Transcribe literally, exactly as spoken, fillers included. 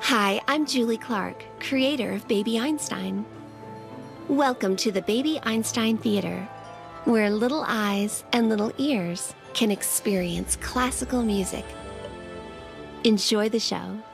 Hi, I'm Julie Clark, creator of Baby Einstein. Welcome to the Baby Einstein Theater, where little eyes and little ears can experience classical music. Enjoy the show.